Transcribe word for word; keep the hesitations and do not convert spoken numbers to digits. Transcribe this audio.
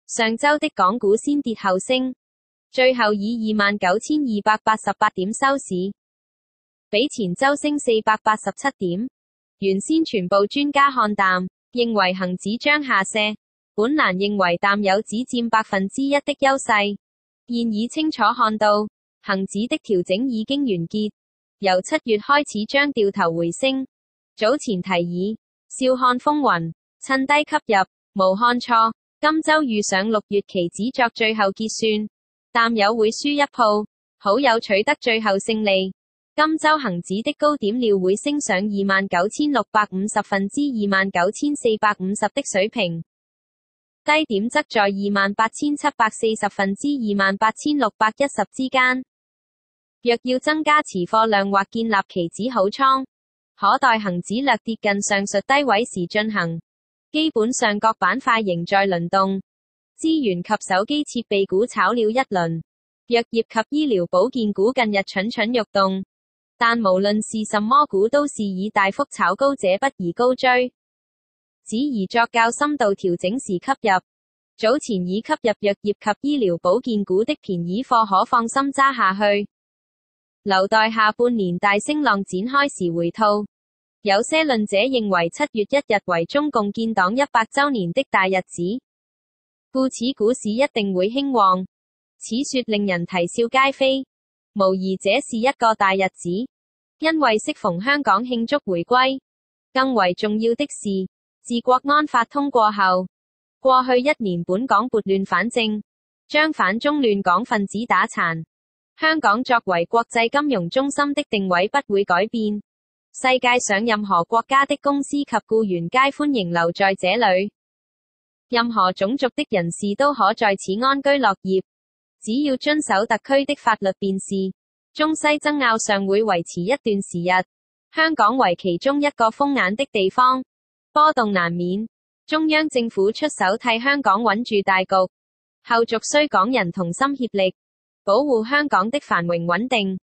上周的港股先跌後升，最後以二萬九千二百八十八點收市，比前周升四百八十七點。原先全部專家看淡，認為恒指將下瀉，本蘭認為淡友只佔百分之一的優勢，現已清楚看到，恒指的調整已經完結，由七月開始將掉頭回升。早前提議，笑看風雲，趁低吸入，無看錯。今周遇上六月期指作最後結算，淡友會輸一鋪，好友取得最後勝利。今周恒指的高點料會升上二萬九千六百五十分之二萬九千四百五十的水平，低點則在二萬八千七百四十分之二萬八千六百一十之間。若要增加持貨量或建立期指好倉，可待恒指略跌近上述低位時進行。基本上各板塊仍在輪動，資源及手機設備股炒了一輪，藥業及醫療保健股近日蠢蠢欲動，但無論是什麼股都是以大幅炒高者不宜高追，只宜作較深度調整時吸入。早前已吸入藥業及醫療保健股的便宜貨可放心揸下去，留待下半年大升浪展開時回吐。有些論者認為七月一日為中共建黨一百周年的大日子，故此股市一定會興旺。此說令人啼笑皆非，無疑這是一個大日子，因為適逢香港慶祝回歸。更為重要的是，自國安法通過後，過去一年本港撥亂反正，將反中亂港分子打殘。香港作為國際金融中心的定位不會改變。世界上任何國家的公司及僱員皆歡迎留在這裏，任何種族的人士都可在此安居樂業，只要遵守特區的法律便是。中西爭拗尚會維持一段時日，香港為其中一個風眼的地方，波動難免。中央政府出手替香港穩住大局，後續需港人同心協力，保護香港的繁榮穩定。